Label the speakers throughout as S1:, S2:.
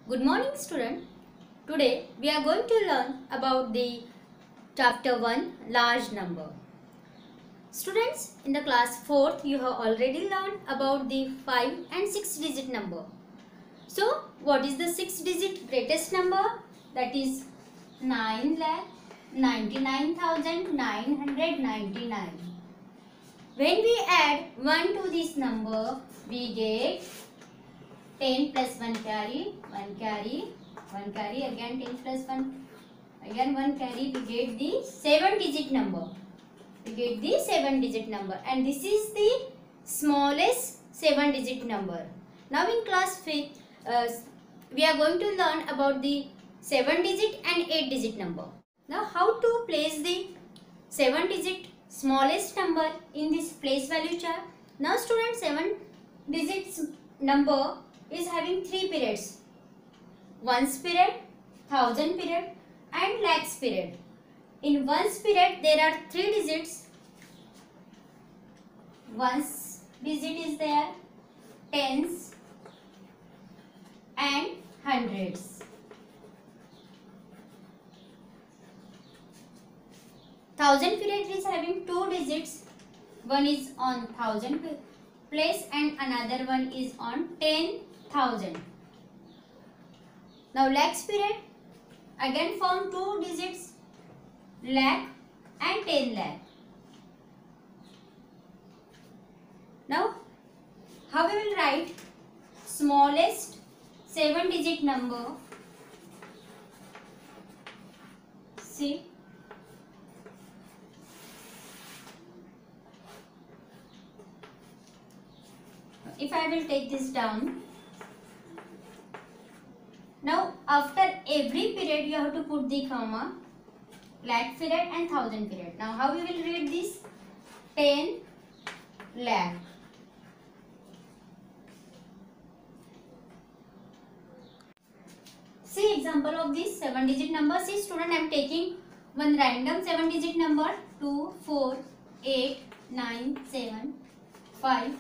S1: Good morning student. Today we are going to learn about the chapter 1 large number. Students, in the class 4th you have already learned about the 5 and 6 digit number. So what is the 6 digit greatest number? That is 9,99,999. When we add 1 to this number, we get 10 plus 1 carry, 1 carry, 1 carry, again 10 plus 1, again 1 carry, we get the 7 digit number. We get the 7 digit number, and this is the smallest 7 digit number. Now in class 5th, we are going to learn about the 7 digit and 8 digit number. Now how to place the 7 digit smallest number in this place value chart. Now students, 7 digits number is having 3 periods: ones period, thousand period and lakhs period. In ones period there are 3 digits. Ones digit is there, tens and hundreds. Thousand period is having 2 digits. One is on thousand place and another one is on 10,000. Now lakhs period again form 2 digits, lakh and 10 lakh. Now how we will write smallest 7 digit number? See, if I will take this down. Now after every period you have to put the comma, lakh period and thousand period. Now how we will read this? 10 lakh. See example of this 7 digit number. See student, I am taking one random 7 digit number: 2, 4, 8, 9, 7, 5,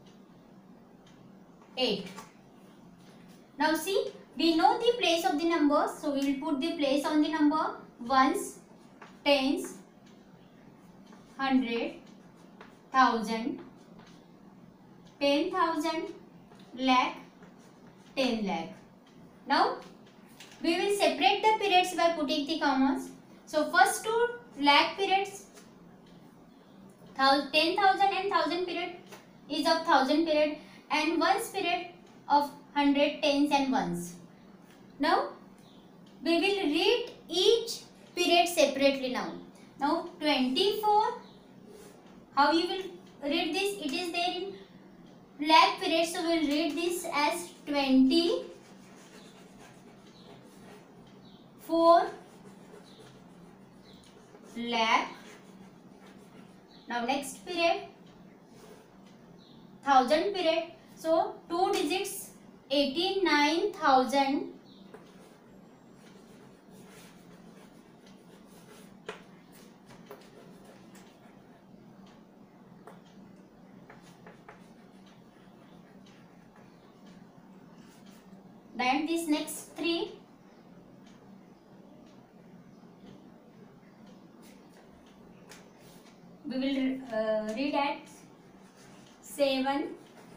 S1: 8. Now see, we know the place of the number, so we will put the place on the number: ones, tens, hundred, thousand, 10,000, lakh, 10 lakh. Now we will separate the periods by putting the commas. So first 2 lakh periods, 10,000 and 1,000 period is of 1,000 period, and ones period of 100, tens and ones. Now we will read each period separately now. Now 24, how you will read this? It is there in lakh period, so we will read this as 24 lakh. Now next period 1,000 period, so 2 digits, 89,000. Then this next 3, we will read at 700,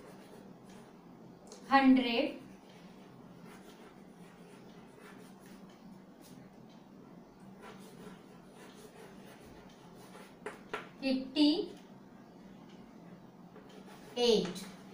S1: 58.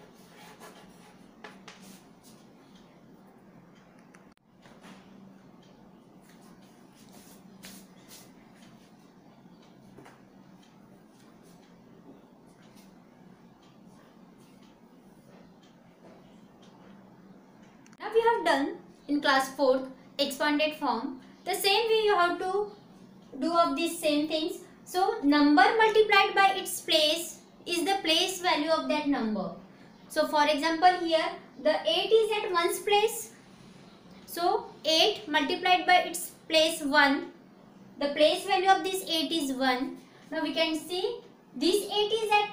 S1: Now we have done in class 4th expanded form. The same way you have to do of these same things. So number multiplied by its place is the place value of that number. So for example here the 8 is at ones place. So 8 multiplied by its place 1. The place value of this 8 is 1. Now we can see this 8 is at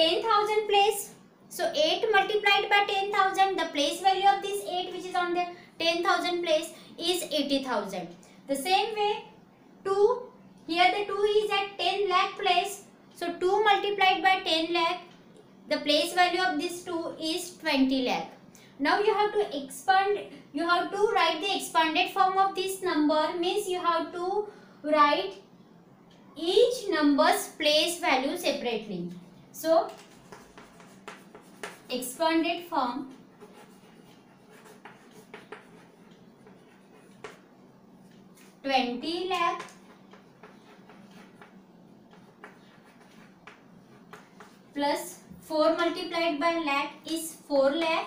S1: 10,000 place. So 8 multiplied by 10,000, the place value of this 8 which is on the 10,000 place is 80,000. The same way 2, here the 2 is at 10 lakh place. So 2 multiplied by 10 lakh, the place value of this 2 is 20 lakh. Now you have to expand, you have to write the expanded form of this number, means you have to write each number's place value separately. So expanded form, $20 lakh plus 4 multiplied by lakh is 4 lakh.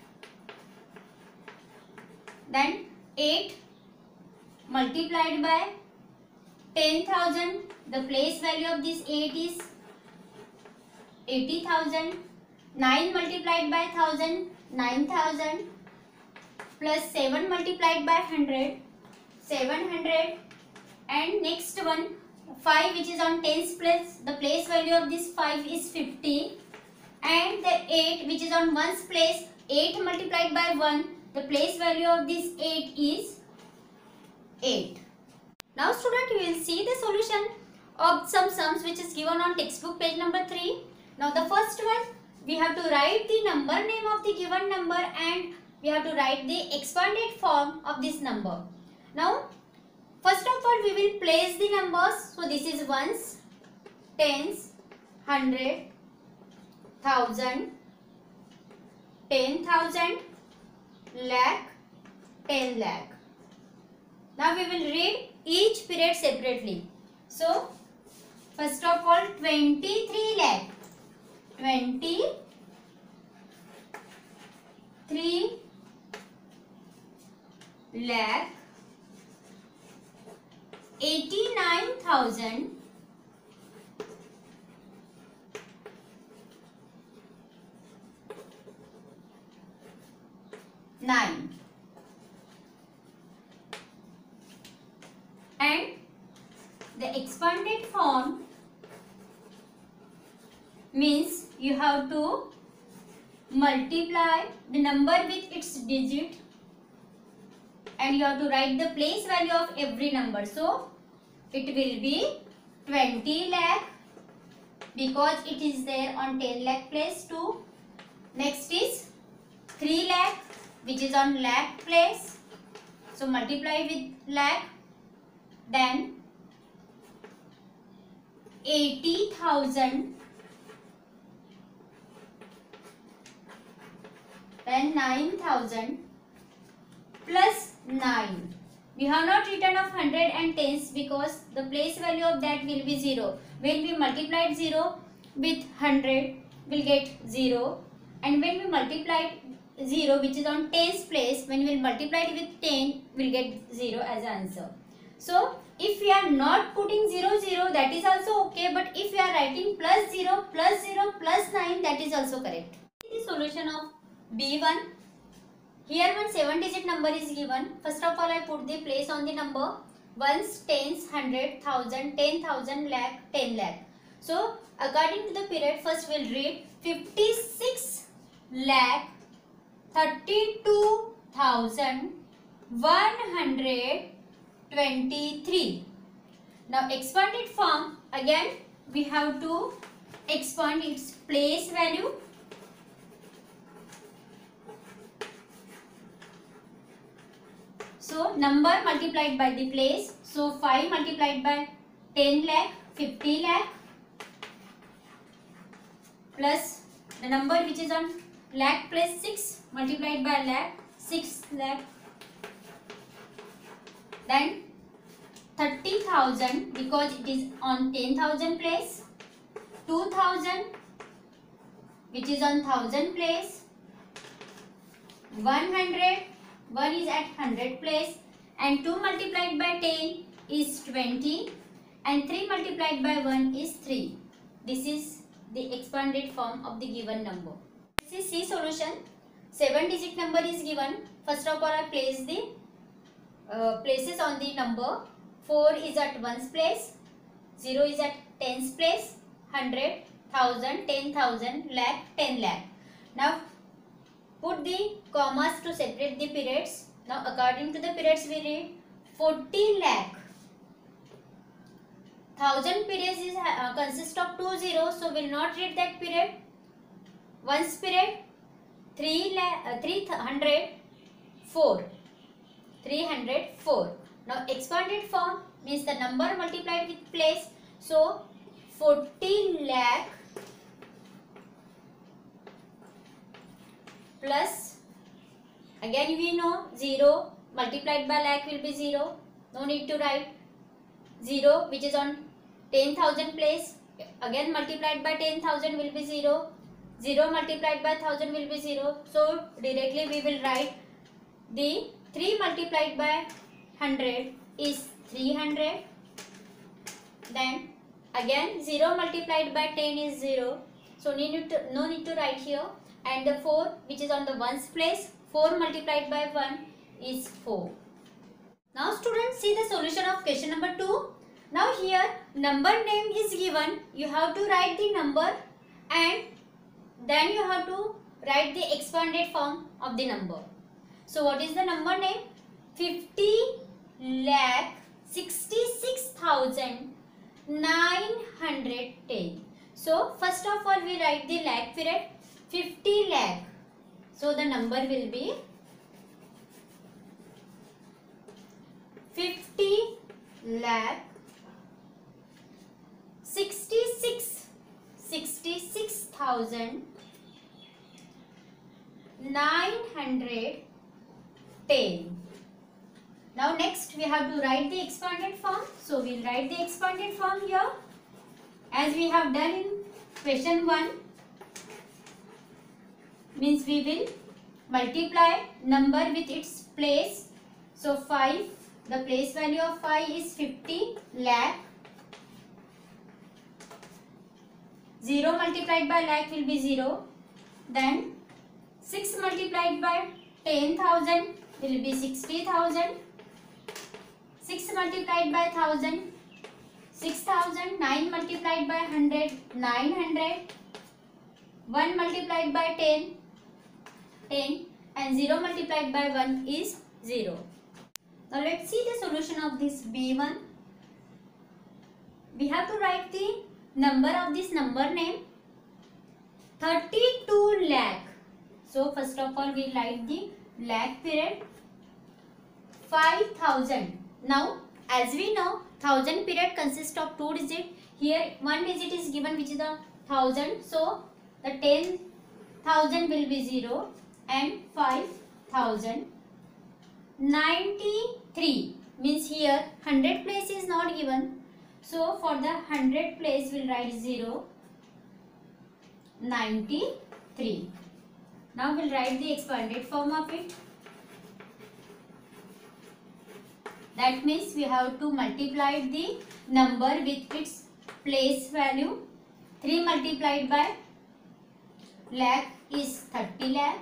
S1: Then 8 multiplied by 10,000, the place value of this 8 is 80,000. 9 multiplied by 1000, 9,000 plus 7 multiplied by 100, 700. And next one 5, which is on tens place, the place value of this 5 is 50. And the 8, which is on ones place, 8 multiplied by 1, the place value of this 8 is 8. Now student, you will see the solution of some sums which is given on textbook page number 3. Now the first one, we have to write the number name of the given number and we have to write the expanded form of this number. Now first of all, we will place the numbers. So this is ones, tens, 100, 1000, 10,000, lakh, 10 lakh. Now we will read each period separately. So first of all 23 lakh, 23 lakh, 89,000, 9. And the expanded form means you have to multiply the number with its digit and you have to write the place value of every number. So it will be 20 lakh because it is there on 10 lakh place too. Next is 3 lakh which is on lakh place. So multiply with lakh. Then 80,000. Then 9,000 plus 9. We have not written of 100 and tens because the place value of that will be 0. When we multiplied 0 with 100, we'll get 0. And when we multiplied 0 which is on tens place, when we will multiply it with 10, we'll get 0 as an answer. So if we are not putting 0, 0, that is also okay. But if we are writing plus 0, plus 0, plus 9, that is also correct. The solution of B1. Here one 7-digit number is given. First of all, I put the place on the number. Ones, tens, 100, 1000, 10,000, lakh, 10 lakh. So according to the period, first we'll read 56 lakh 32,123. Now expanded form, again we have to expand its place value. So number multiplied by the place. So 5 multiplied by 10 lakh, 50 lakh plus the number which is on lakh place 6 multiplied by lakh, 6 lakh. Then 30,000 because it is on 10,000 place. 2,000 which is on 1,000 place. 100, 1 is at 100 place. And 2 multiplied by 10 is 20. And 3 multiplied by 1 is 3. This is the expanded form of the given number. This is C solution. 7-digit number is given. First of all, I place the places on the number. 4 is at ones place, 0 is at tens place, 100, 1000, 10,000, lakh, 10 lakh. Now put the commas to separate the periods. Now according to the periods we read 40 lakh. 1000 periods is consist of 2 zeros, so we'll not read that period. Ones period 304. 304. Now expanded form means the number multiplied with place. So 40 lakh plus, again we know 0 multiplied by lakh will be 0. No need to write 0 which is on 10,000 place. Again multiplied by 10,000 will be 0. 0 multiplied by 1000 will be 0. So directly we will write the 3 multiplied by 100 is 300. Then again 0 multiplied by 10 is 0. So no need to write here. And the 4 which is on the ones place, 4 multiplied by 1 is 4. Now students, see the solution of question number 2. Now here number name is given. You have to write the number and then you have to write the expanded form of the number. So what is the number name? 50,66,910. So first of all we write the lakh period 50 lakh. So the number will be 50 lakh 66,910. Now next we have to write the expanded form. So we will write the expanded form here as we have done in question 1. Means we will multiply number with its place. So 5, the place value of 5 is 50 lakh. 0 multiplied by lakh will be 0. Then 6 multiplied by 10,000 will be 60,000. 6 multiplied by 1000, 6,000. 9 multiplied by 100, 900. 1 multiplied by 10, 10. And 0 multiplied by 1 is 0. Now let's see the solution of this B1. We have to write the number of this number name 32 lakh. So first of all we write the lakh period 5,000. Now as we know 1000 period consists of 2 digits. Here 1 digit is given which is the 1000. So the 10,000 will be 0 and 5,000. 93 means here 100 place is not given. So for the 100 place we will write 0. 93. Now we will write the expanded form of it. That means we have to multiply the number with its place value. 3 multiplied by lakh is 30 lakh.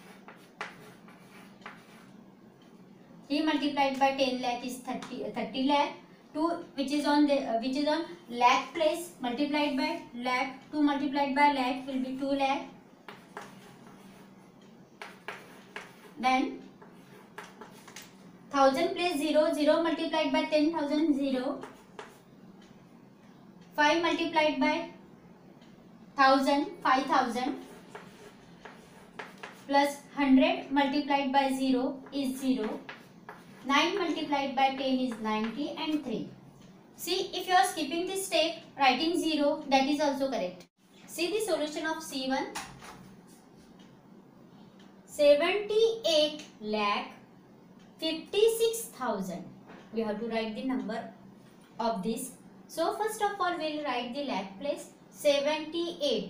S1: 3 multiplied by 10 lakh is 30 lakh. 2 which is on lakh place multiplied by lakh. 2 multiplied by lakh will be 2 lakh. Then 1000 place 0. 0 multiplied by 10,000 0. 5 multiplied by 1000 5,000. Plus 100 multiplied by 0 is 0. 9 multiplied by 10 is 90 and 3. See, if you are skipping this step, writing 0, that is also correct. See the solution of C1. 78 lakh 56,000. We have to write the number of this. So first of all we will write the lakh place 78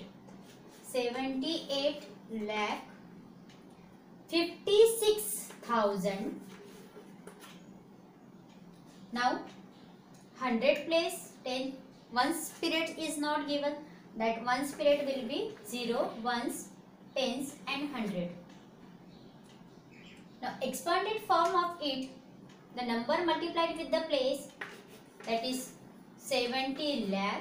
S1: lakh 56,000. Now 100 place 10 ones period is not given. That ones period will be 0, ones, tens and 100. Now expanded form of it, the number multiplied with the place, that is 70 lakh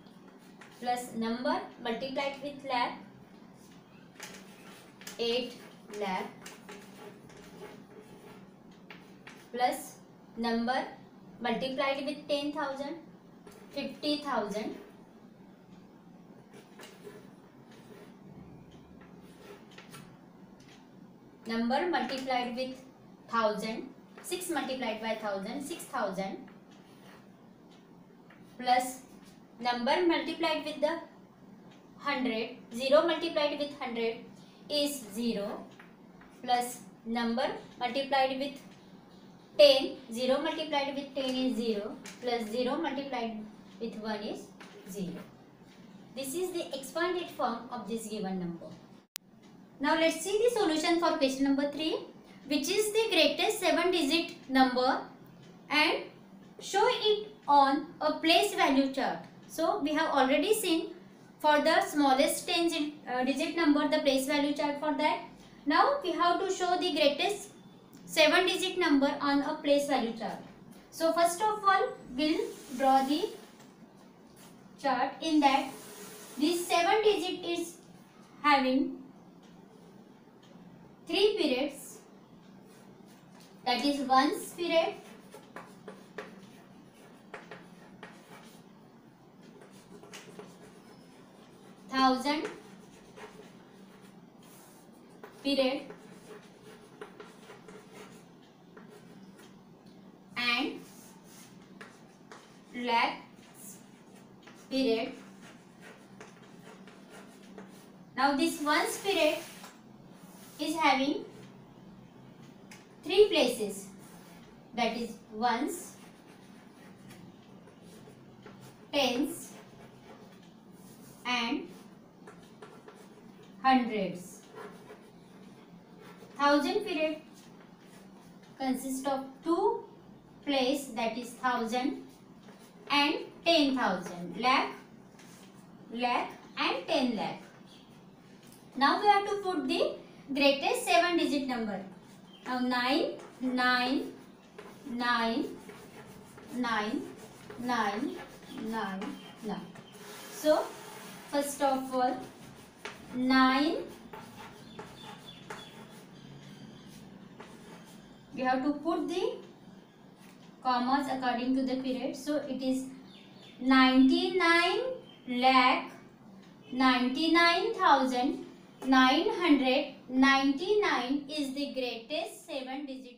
S1: plus number multiplied with lakh 8 lakh plus number multiplied with 10,000, 50,000, number multiplied with 1000, 6 multiplied by 1000, 6,000, plus number multiplied with the 100, 0 multiplied with 100 is 0, plus number multiplied with 10, 0 multiplied with 10 is 0, plus 0 multiplied with 1 is 0. This is the expanded form of this given number. Now let's see the solution for question number 3, which is the greatest 7-digit number and show it on a place value chart. So we have already seen for the smallest 10-digit number the place value chart for that. Now we have to show the greatest 7-digit number on a place value chart. So first of all we'll draw the chart. In that this 7-digit is having 3 periods, that is ones period, thousand period, and lakhs period. Now this ones period is having 3 places, that is ones, tens and hundreds. Thousand period consists of 2 places, that is 1000 and 10,000, lakh and 10 lakh. Now we have to put the greatest 7-digit number. Now 9, 9, 9, 9, 9, 9, 9. So first of all 9, we have to put the commas according to the period. So it is 99 lakh 99,999 is the greatest 7-digit